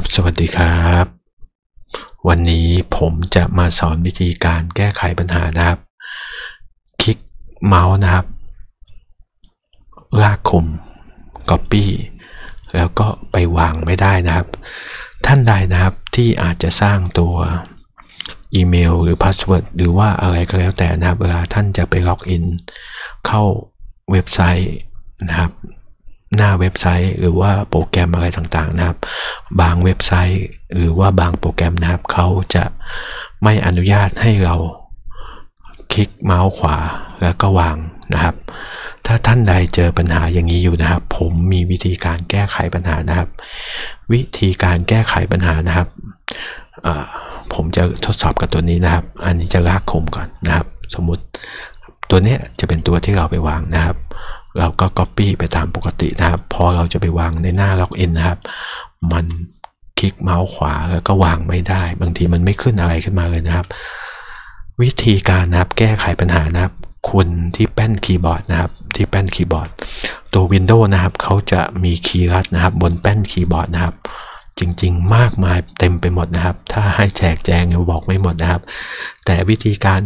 สวัสดีครับวันนี้ผมจะมาสอนวิธีการแก้ไขปัญหานะครับคลิกเมาส์นะครับลากคุม Copy แล้วก็ไปวางไม่ได้นะครับท่านใดนะครับที่อาจจะสร้างตัวอีเมลหรือพาสเวิร์ดหรือว่าอะไรก็แล้วแต่นะครับเวลาท่านจะไปล็อกอินเข้าเว็บไซต์นะครับหน้าเว็บไซต์หรือว่าโปรแกรมอะไรต่างๆนะครับบางเว็บไซต์หรือว่าบางโปรแกรมนะครับเขาจะไม่อนุญาตให้เราคลิกเมาส์ขวาแล้วก็วางนะครับถ้าท่านใดเจอปัญหาอย่างนี้อยู่นะครับผมมีวิธีการแก้ไขปัญหานะครับวิธีการแก้ไขปัญหานะครับผมจะทดสอบกับตัวนี้นะครับอันนี้จะลากคุมก่อนนะครับสมมุติตัวนี้จะเป็นตัวที่เราไปวางนะครับเราก็ Copy ไปตามปกตินะครับพอเราจะไปวางในหน้าล็อกอินนะครับมันคลิกเมาส์ขวาแล้วก็วางไม่ได้บางทีมันไม่ขึ้นอะไรขึ้นมาเลยนะครับวิธีการนะครับแก้ไขปัญหานะครับคุณที่แป้นคีย์บอร์ดนะครับที่แป้นคีย์บอร์ดตัว Windows นะครับเขาจะมีคีย์ลัดนะครับบนแป้นคีย์บอร์ดนะครับจริงๆมากมายเต็มไปหมดนะครับถ้าให้แจกแจงบอกไม่หมดนะครับแต่วิธีการ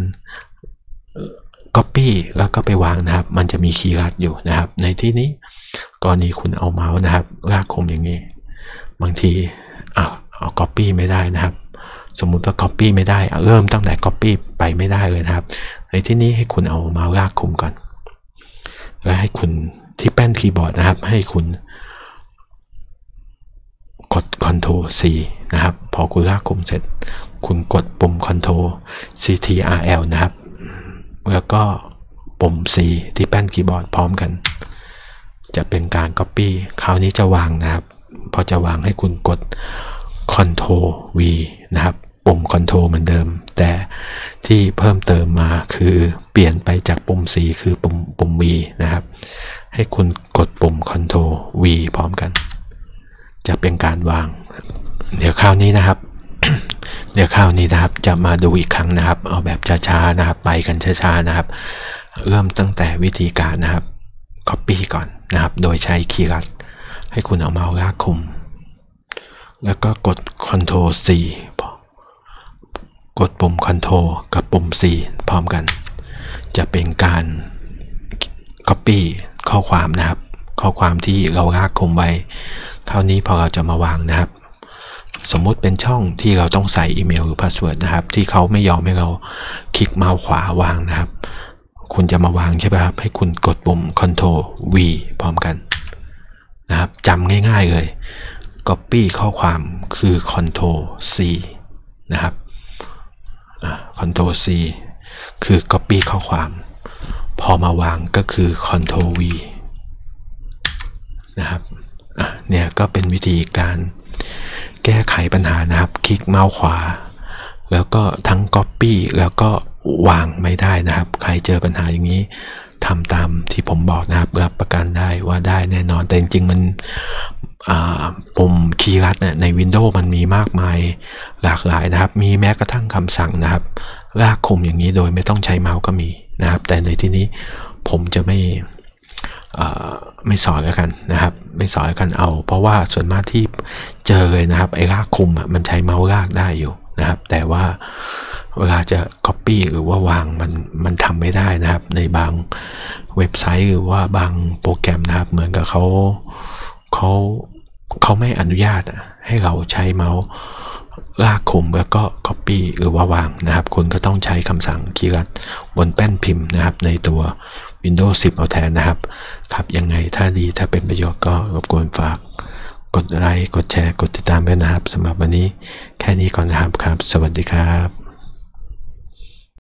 Copy แล้วก็ไปวางนะครับมันจะมีคีย์ลัดอยู่นะครับในที่นี้กรณีคุณเอาเมาส์นะครับลากคุมอย่างนี้บางทีเอา Copy ไม่ได้นะครับสมมุติว่า Copy ไม่ได้เริ่มตั้งแต่ Copy ไปไม่ได้เลยนะครับในที่นี้ให้คุณเอาเมาส์ลากคุมก่อนแล้วให้คุณที่แป้นคีย์บอร์ดนะครับให้คุณกด Ctrl C นะครับพอคุณลากคุมเสร็จคุณกดปุ่ม Ctrl Ctrl นะครับแล้วก็ปุ่ม C ที่แป้นคีย์บอร์ดพร้อมกันจะเป็นการ Copy คราวนี้จะวางนะครับพอจะวางให้คุณกด Ctrl V นะครับปุ่ม Ctrl เหมือนเดิมแต่ที่เพิ่มเติมมาคือเปลี่ยนไปจากปุ่ม C คือปุ่ม V นะครับให้คุณกดปุ่ม Ctrl V พร้อมกันจะเป็นการวางเดี๋ยวคราวนี้นะครับเดี๋ยวคราวนี้นะครับจะมาดูอีกครั้งนะครับเอาแบบช้าๆนะครับไปกันช้าๆนะครับเริ่มตั้งแต่วิธีการนะครับ Copy ก่อนนะครับโดยใช้คีย์ลัดให้คุณเอาเมาส์ลากคุมแล้วก็กด Ctrl C กดปุ่ม Ctrl กับปุ่ม C พร้อมกันจะเป็นการ Copy ข้อความนะครับข้อความที่เราลากคุมไว้คราวนี้พอเราจะมาวางนะครับสมมุติเป็นช่องที่เราต้องใส่อีเมลหรือพาสเวิร์ดนะครับที่เขาไม่ยอมให้เราคลิกเมาส์ขวาวางนะครับคุณจะมาวางใช่ไหมครับให้คุณกดปุ่ม Ctrl V พร้อมกันนะครับจำง่ายๆเลย Copy ข้อความคือ Ctrl C นะครับCtrl C คือ Copy ข้อความพอมาวางก็คือ Ctrl V นะครับเนี่ยก็เป็นวิธีการแก้ไขปัญหานะครับคลิกเมาส์ขวาแล้วก็ทั้ง Copy แล้วก็วางไม่ได้นะครับใครเจอปัญหาอย่างนี้ทำตามที่ผมบอกนะครับรับประกันได้ว่าได้แน่นอนแต่จริงๆมันปุ่มคีย์ลัดใน Windows มันมีมากมายหลากหลายนะครับมีแม้กระทั่งคำสั่งนะครับลากคุมอย่างนี้โดยไม่ต้องใช้เมาส์ก็มีนะครับแต่ในที่นี้ผมจะไม่สอนแล้วกันนะครับไม่สอนแล้วกันเอาเพราะว่าส่วนมากที่เจอเลยนะครับไอ้ลากคุมมันใช้เมาส์ลากได้อยู่นะครับแต่ว่าเวลาจะ Copy หรือว่าวางมันทำไม่ได้นะครับในบางเว็บไซต์หรือว่าบางโปรแกรมนะครับเหมือนกับเขาไม่อนุญาตให้เราใช้เมาส์ลากคุมแล้วก็ Copy หรือว่าวางนะครับคุณก็ต้องใช้คำสั่งคีย์ลัดบนแป้นพิมพ์นะครับในตัว Windows 10 เอาแทนนะครับครับยังไงถ้าดีถ้าเป็นประโยชน์ก็รบกวนฝากกดไลค์กดแชร์กดติดตามด้วยนะครับสำหรับวันนี้แค่นี้ก่อนนะครับครับสวัสดีครับ